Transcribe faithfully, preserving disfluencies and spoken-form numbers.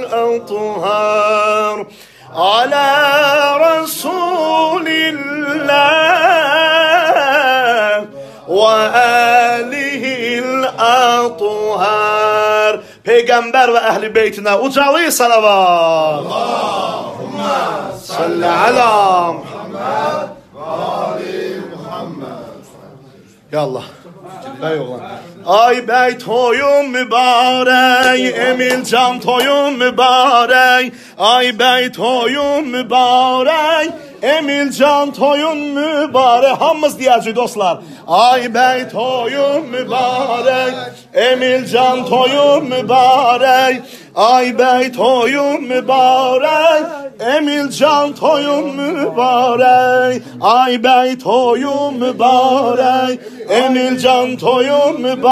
الأطهار على رسول الله وآله الأطهار. Peygamber ve ehli beytine ucalı salavat. Allahümme salli ala Muhammed ve ali Muhammed. Ya Allah. Bey oğlan. Ay bey toyun mübarek, Emil can toyun mübarek. Ay bey toyun mübarek, Emil can toyun mübarek. Hamımız diyeceğiz dostlar. Ay bey toyun mübarek, Emil can toyun mübarek. Ay bey toyun mübarek, Emil can toyun mübarek. Ay bey toyun mübarek, Emil can toyun mübarek.